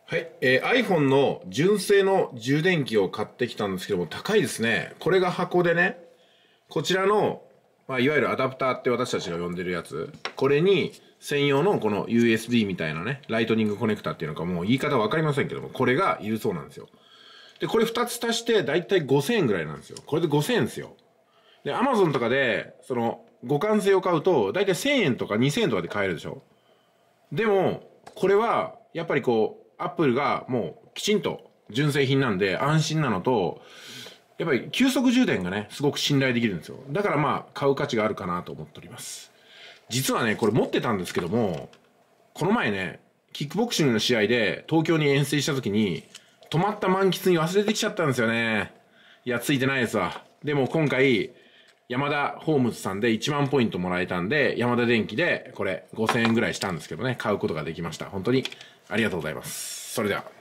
はい、iPhone の純正の充電器を買ってきたんですけども、高いですね。これが箱でね、こちらの、いわゆるアダプターって私たちが呼んでるやつ、これに専用のこの USB みたいなね、ライトニングコネクタっていうのかもう言い方わかりませんけども、これがいるそうなんですよ。で、これ2つ足してだいたい5000円ぐらいなんですよ。これで5000円ですよ。で、Amazon とかで、その、互換性を買うと、だいたい1000円とか2000円とかで買えるでしょ。でも、これは、やっぱりこう、アップルがもうきちんと純正品なんで安心なのと、やっぱり急速充電がね、すごく信頼できるんですよ。だから買う価値があるかなと思っております。実はね、これ持ってたんですけども、この前ね、キックボクシングの試合で東京に遠征した時に、止まった満喫に忘れてきちゃったんですよね。いや、ついてないですわ。でも今回、ヤマダホームズさんで1万ポイントもらえたんで、ヤマダ電機でこれ5000円ぐらいしたんですけどね、買うことができました。本当にありがとうございます。それでは。